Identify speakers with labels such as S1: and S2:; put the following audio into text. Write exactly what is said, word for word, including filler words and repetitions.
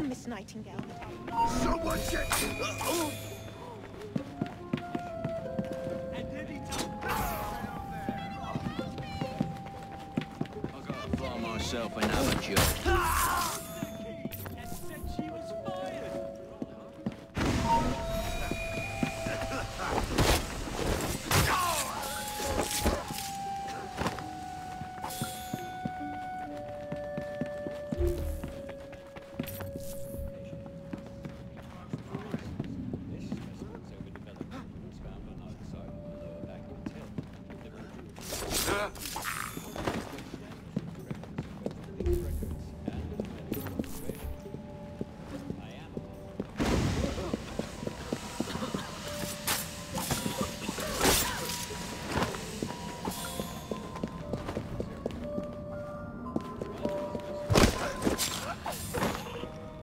S1: Miss Nightingale.
S2: Someone get... Oh.
S3: I'll go fly myself and have a joke.